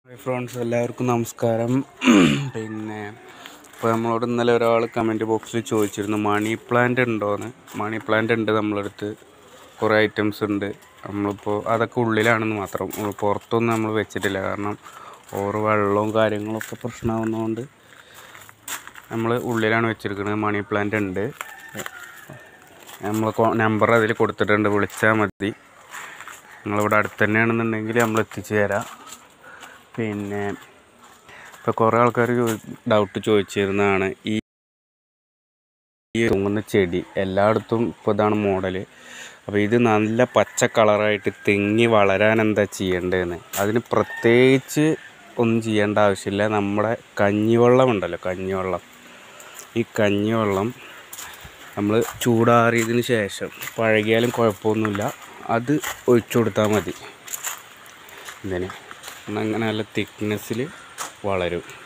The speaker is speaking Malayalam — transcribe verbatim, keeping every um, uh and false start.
ഹായ് ഫ്രണ്ട്സ്, എല്ലാവർക്കും നമസ്കാരം. പിന്നെ ഇപ്പോൾ നമ്മളോട് ഇന്നലെ ഒരാൾ കമൻറ്റ് ബോക്സിൽ ചോദിച്ചിരുന്നു മണി പ്ലാന്റ് ഉണ്ടോയെന്ന്. മണി പ്ലാന്റ് ഉണ്ട്, നമ്മളടുത്ത് കുറേ ഐറ്റംസ് ഉണ്ട്. നമ്മളിപ്പോൾ അതൊക്കെ ഉള്ളിലാണെന്ന് മാത്രം, നമ്മൾ പുറത്തൊന്നും നമ്മൾ വെച്ചിട്ടില്ല. കാരണം ഓരോ വെള്ളവും കാര്യങ്ങളൊക്കെ പ്രശ്നമാകുന്നതുകൊണ്ട് നമ്മൾ ഉള്ളിലാണ് വെച്ചിരിക്കുന്നത്. മണി പ്ലാന്റ് ഉണ്ട്, നമ്മൾ നമ്പർ അതിൽ കൊടുത്തിട്ടുണ്ട്, വിളിച്ചാൽ മതി. നിങ്ങളിവിടെ അടുത്ത് തന്നെയാണെന്നുണ്ടെങ്കിൽ നമ്മൾ എത്തിച്ചു തരാം. പിന്നെ ഇപ്പോൾ കുറേ ആൾക്കാർ ഡൗട്ട് ചോദിച്ചിരുന്നതാണ് ഈ ഈ തൂങ്ങുന്ന ചെടി. എല്ലായിടത്തും ഇപ്പോൾ ഇതാണ് മോഡൽ. അപ്പോൾ ഇത് നല്ല പച്ച കളറായിട്ട് തെങ്ങി വളരാൻ എന്താ ചെയ്യേണ്ടതെന്ന്. അതിന് പ്രത്യേകിച്ച് ഒന്നും ചെയ്യേണ്ട ആവശ്യമില്ല. നമ്മുടെ കഞ്ഞിവെള്ളം ഉണ്ടല്ലോ, കഞ്ഞിവെള്ളം ഈ കഞ്ഞിവെള്ളം നമ്മൾ ചൂടാറിയതിന് ശേഷം, പഴകിയാലും കുഴപ്പമൊന്നുമില്ല, അത് ഒഴിച്ചു കൊടുത്താൽ മതി. ഇതിന് അങ്ങനെ നല്ല തിക്നെസ്സിൽ വളരും.